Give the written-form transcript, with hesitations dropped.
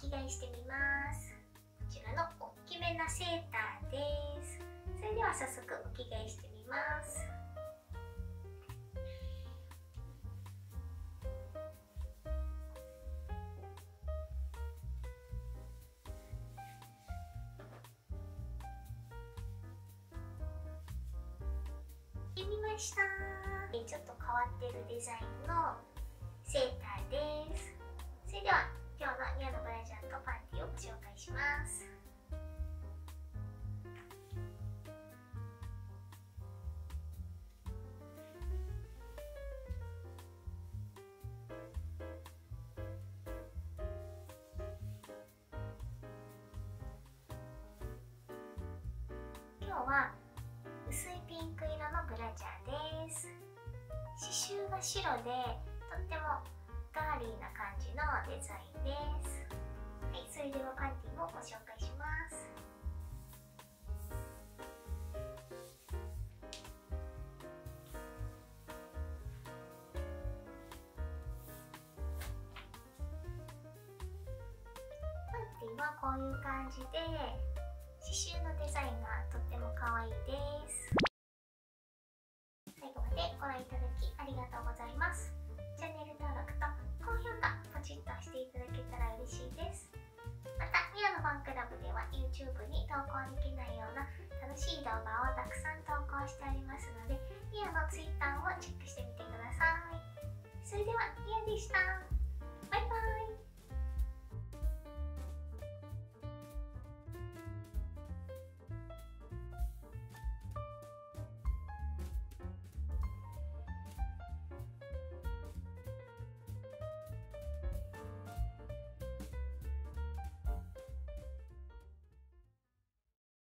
着替えしてみます。こちらの大きめなセーターです。それでは早速お着替えしてみます。着みました。ちょっと変わってるデザインのセーターです。それでは今日のニアのブラジャーとパンティをご紹介します。今日は薄いピンク色のブラジャーです。刺繍が白でとってもガーリーな感じのデザインです。はい、それではパンティもご紹介します。パンティはこういう感じで刺繍のデザインがとっても可愛いです。最後までご覧いただきありがとうございます。チャンネル登録と高評価ポチッとしていただけたら嬉しいです。また、ミラのファンクラブでは YouTube に投稿できないような